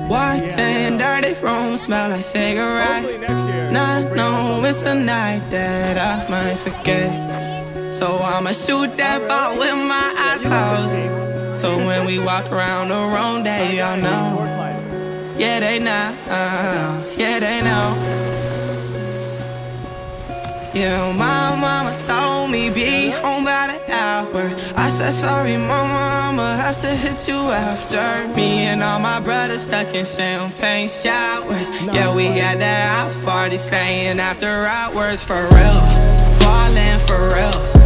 White and dirty room, smell like cigarettes. Not know it's a night that I might forget. So I'ma shoot that ball with my eyes closed. So when we walk around the room, they all know. Yeah, they know. Yeah, they know. Yeah, my mama told me be home by the hour. I said sorry mama, I'ma have to hit you after. Me and all my brothers stuck in champagne showers. Yeah, we at the house party, staying after hours. For real, ballin' for real.